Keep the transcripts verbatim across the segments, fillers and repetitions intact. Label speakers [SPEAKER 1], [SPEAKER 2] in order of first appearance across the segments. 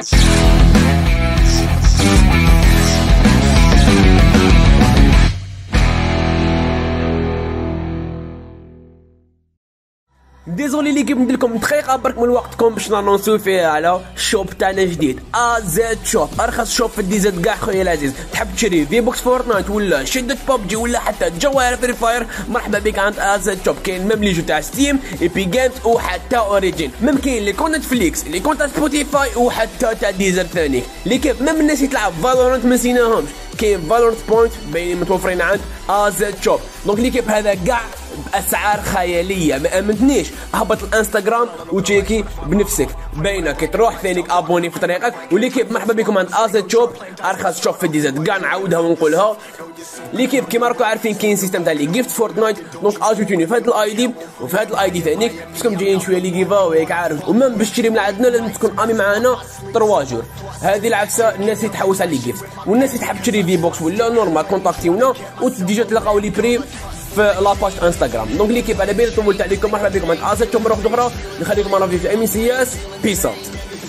[SPEAKER 1] ديزولي لي كيف ندير لكم دقيقه برك من وقتكم باش نانونسيو فيها على الشوب تاعنا جديد ازاد شوب، ارخص شوب في الديزاد كاع خويا العزيز. تحب تشري في بوكس فورتنايت ولا شدة ببجي ولا حتى جوال فري فاير، مرحبا بك عند ازاد شوب. كاين ميم لي جو تاع ستيم ايبي جيمز وحتى اوريجين، ميم كاين لي كونت نتفليكس لي كونت سبوتيفاي وحتى تاع ديزاد ثاني. لي كيف ميم الناس اللي تلعب فالورانت ما نسيناهمش، كاين فالورانت بوينت باينين متوفرين عند ازاد شوب. دونك لي كيف هذا كاع باسعار خياليه، ما امنتنيش هبط الانستغرام وتشيكي بنفسك، باينه كي تروح ثانيك ابوني في طريقك. وليكيب مرحبا بكم عند ازاد شوب، ارخص شوب في الديزاد كاع نعاودها ونقولها. ليكيب كيما راكم عارفين كاين سيستم تاع لي جيفت فورتنايت، دونك اجوتوني في هذا الاي دي وفي هذا الاي دي ثانيك باسكم جايين شويه لي كيفا وياك عارف. ومام باش تشري من عندنا لازم تكون امي معانا ثلاثة جور. هذه العكسه الناس اللي تحوس على لي جيفت، والناس اللي تحب تشري في بوكس ولا نورمال كونتاكتيونا وديجا تلقاو لي بري في لاباج انستغرام. دونك ليكيب على بالي طولت عليكم، مرحبا بكم عند ازاد شوب مره اخرى. نخليكم انا في ام اي سي اس. بيس اوت.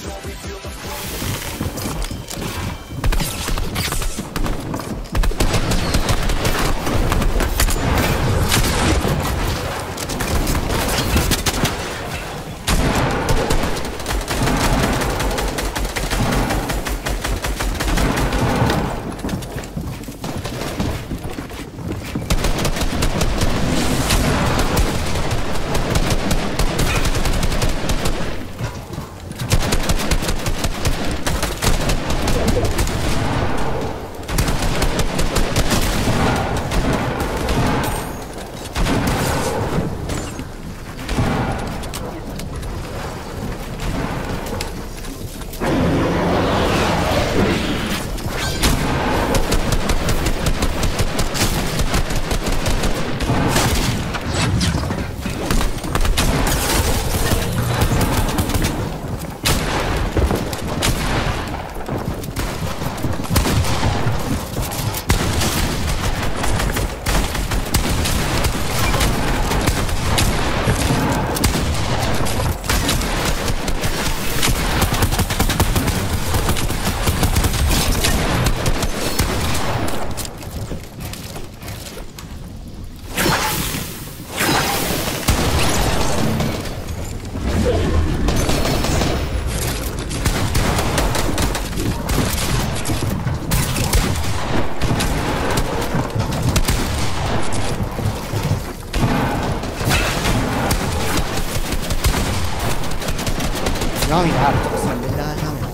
[SPEAKER 2] ناوي عارف اقسم بالله ناوي.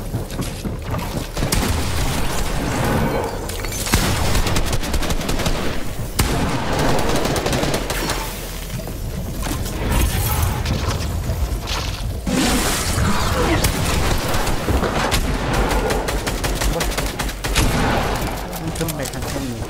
[SPEAKER 2] نكمل نكمل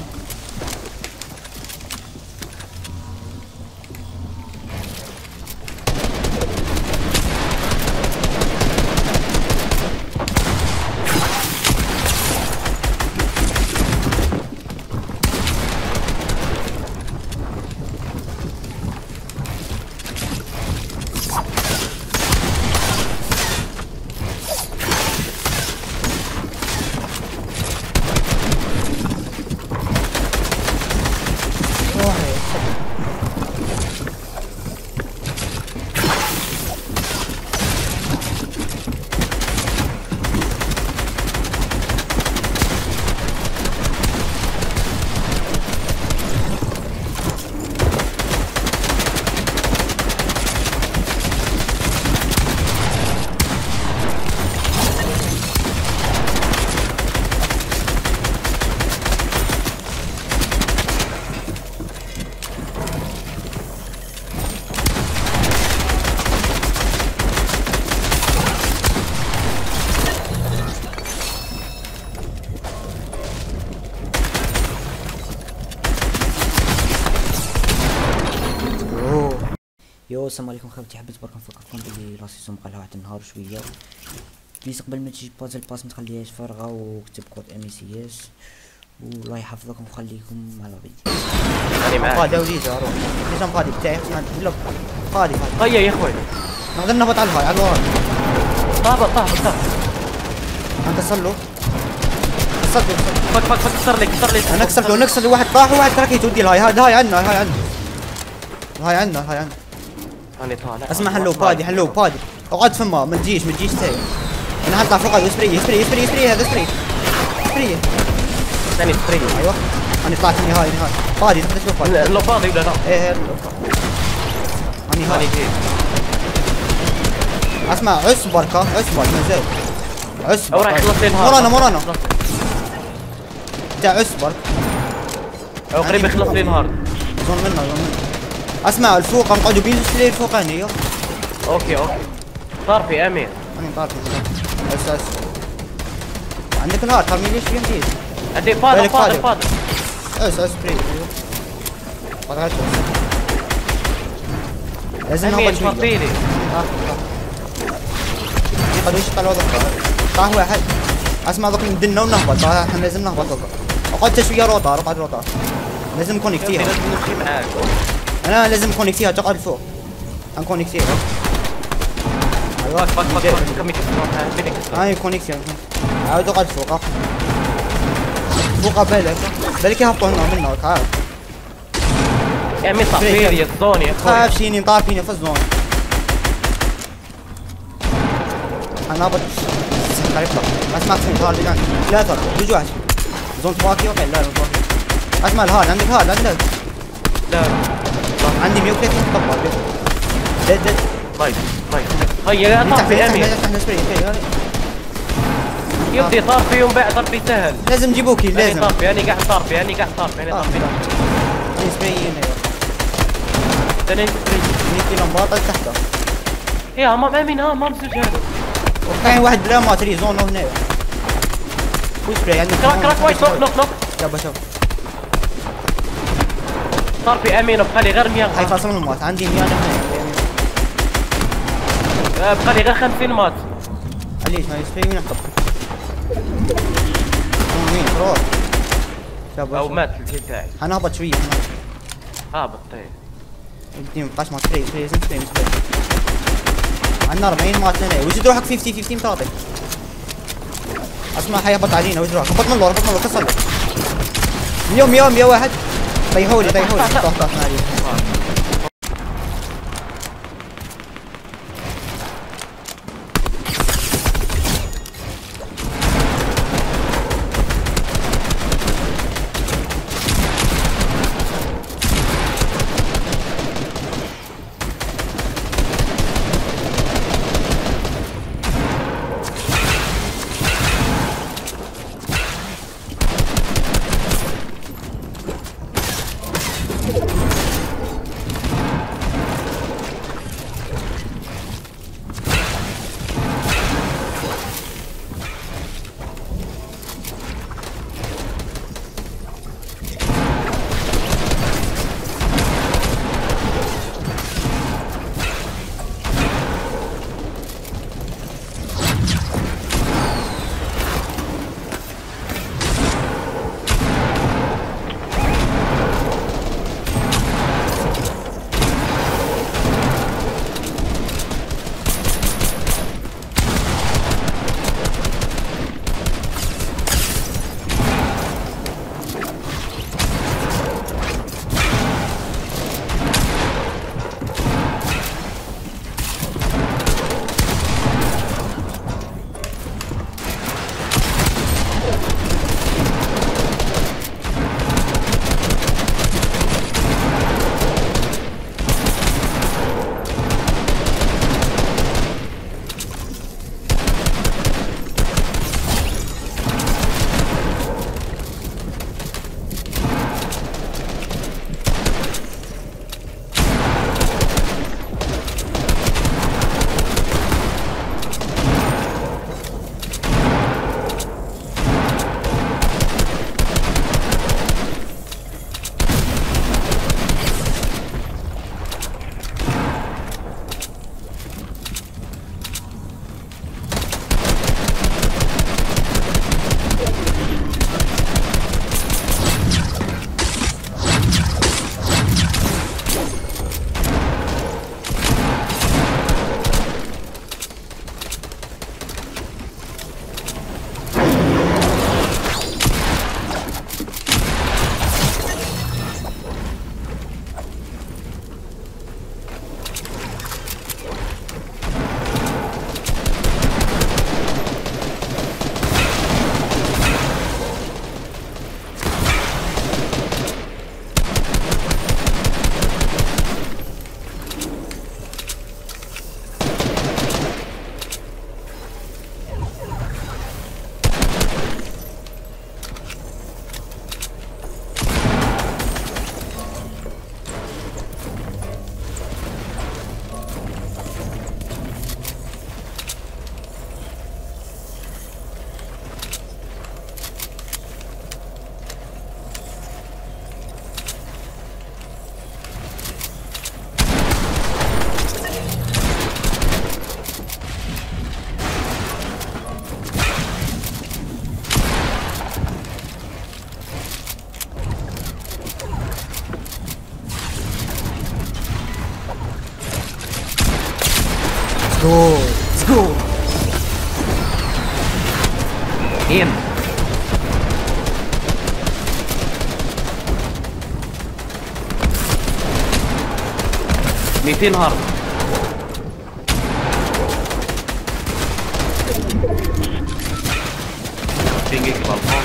[SPEAKER 2] يو السلام عليكم خوتي، حبيت برك نفكركم بلي لا سيزون بقالها واحد النهار شويه. بليز قبل ما تجي بازل باس ما تخليهاش فارغه وكتب كود ام اي سي اس، والله يحفظكم ويخليكم على غيدي. انا معاك قاعد وليد اروح لازم غادي بتاعي ولا غادي غادي. هيا يا خويا نقدر نهبط على الهاي على الوراء. طابط طابط طابط انكسر له كسرت له
[SPEAKER 1] فك فك فك كسر لي كسر لي
[SPEAKER 2] انا كسرت له نكسر له واحد طاح وواحد تركيت ودي الهاي هاي هاي عندنا هاي عندنا هاي عندنا هاي عندنا
[SPEAKER 1] انا طالع
[SPEAKER 2] اسمع حلو بادي حلو بادي اقعد فما ما تجيش ما تجيش تاي انا هطلع فوق هذا سبري سبري سبري سبري هذا سبري سبري
[SPEAKER 1] ثاني سبري
[SPEAKER 2] ايوه انا طلعت من هاي هاي بادي تحت شوف بادي
[SPEAKER 1] لو فاضي ولا لا؟
[SPEAKER 2] ايه انا هاي اسمع عصبر كا عصبر نزل عصبر
[SPEAKER 1] او راح يخلص لي النهار
[SPEAKER 2] مورانا مورانا تاع عصبر
[SPEAKER 1] او قريب يخلص لي النهار
[SPEAKER 2] زون منا زون منا اسمع الفوق نقعدوا بين السرير فوق هنا يلا
[SPEAKER 1] اوكي اوكي صار في امين
[SPEAKER 2] انا طارت بس بس عندك الهارد ترمي ليش في مدير
[SPEAKER 1] عندي فاضي فاضي فاضي
[SPEAKER 2] اس اس بري فاضي لازم
[SPEAKER 1] امين
[SPEAKER 2] نهبط شوي
[SPEAKER 1] فرطيلي
[SPEAKER 2] يقعدوا يشتغلوا ضغط طاح واحد اسمع ذوك ندنا ونهبط احنا لازم نهبط ذوك اقعد شويه روطار اقعد روطار لازم نكونكتيها
[SPEAKER 1] لازم نمشي معاك
[SPEAKER 2] انا لازم نكونكتيها تقعد فوق نكونكتيها
[SPEAKER 1] ايوه فك فك فك كم يكسر
[SPEAKER 2] هاي كونكتيها عاود اقعد فوق فوق بالك بالك يهبطوا هنا منا تعال
[SPEAKER 1] يا امين طفيلي الزون يا اخوي
[SPEAKER 2] خاف شيني طافيني في الزون انا هبط خليك اسمع فين هارد الان لا ترى رجوع زون فاكي اوكي لا فاكي اسمع الهارد عندك هارد عندك
[SPEAKER 1] لا
[SPEAKER 2] عندي مية وثلاثين طبق دد دد
[SPEAKER 1] طيب طيب هيا طار في امين يبدي طار في يوم بعد طرفي سهل
[SPEAKER 2] لازم جيبوكي لازم
[SPEAKER 1] طار في انا قاعد طار في انا قاعد طار في انا طار في
[SPEAKER 2] انا سبري هنا
[SPEAKER 1] ثاني سبري
[SPEAKER 2] مية كيلو مباطل تحته
[SPEAKER 1] يا امام امين ها ما مسوي هذا
[SPEAKER 2] وكاين واحد بلا ما تري زون هنا وسبري عندك
[SPEAKER 1] كراك كراك وايد نوك نوك نوك
[SPEAKER 2] شوف شوف
[SPEAKER 1] صار في امين وبخلي غير مية
[SPEAKER 2] هاي فاصل من مات عندي مية
[SPEAKER 1] بخلي غير خمسين مات
[SPEAKER 2] ليش ما يسبري وين احطه وين روح شوف
[SPEAKER 1] او مات الكيل تاعي
[SPEAKER 2] حنهبط شويه
[SPEAKER 1] هابط طيب
[SPEAKER 2] بدي مبقاش ما سبري سبري لازم سبري سبري عندنا أربعين مات هنا وجد روحك خمسين خمسين تعطي اسمع حيهبط علينا وجد روحك هبط من له هبط من له كسر له اليوم يوم يا واحد طيحولي طيحولي طاح طاح علي
[SPEAKER 1] إيم ميتين هارد. بينجيك بالفون.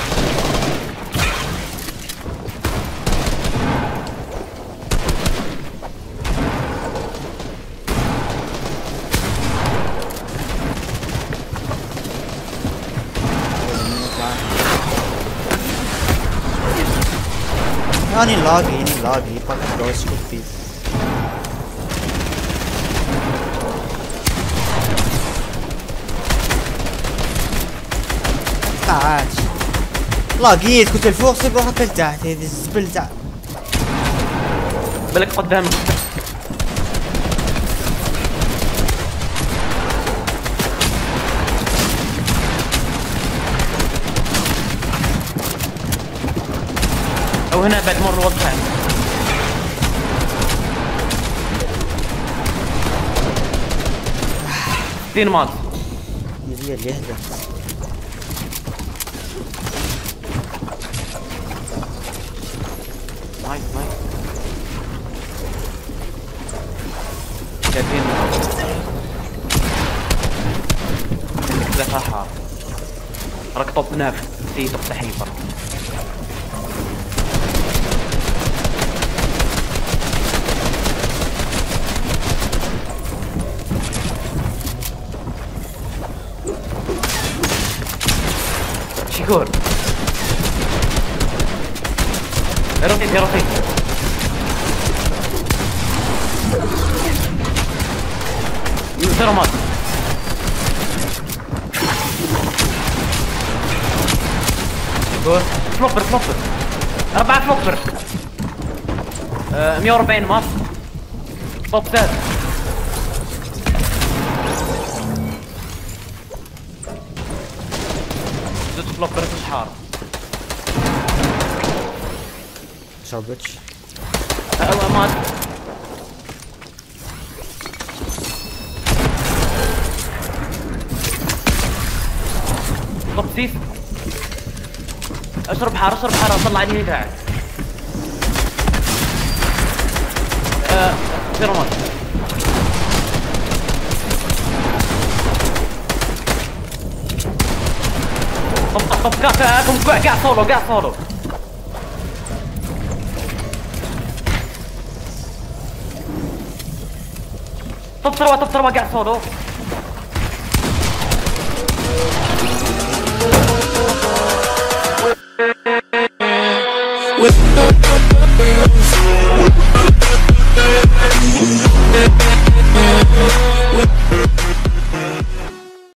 [SPEAKER 2] يعني لاقي يعني لاقي طلع دوس شوف فيه. تعال لاقيت كنت الفوق صيب روح اكل تحت هذي الزبل تحت
[SPEAKER 1] بالك قدامك. او هنا بعد مر الوضع. ستين مات.
[SPEAKER 2] يبي اللي يهدى.
[SPEAKER 1] نايس نايس. ثلاثين عندك ثلاثة حار. راك طوب نافذ سيدك تحيفر. شكور يا رفيق يا رفيق. زيرو مات. شكور فلوبر فلوبر أربعة فلوبر. مية وأربعين مات. طوب ثالث. زدت فلوبر في الحار.
[SPEAKER 2] شربتش
[SPEAKER 1] ايوه مات. طب سيف اشرب حار اشرب حار اطلع عليه قاعد. آه زيرو مات. طب طب طب قاعد قاعد قاعد صولو قاعد صولو. طب ثروة طب ثروة قاعد صولو.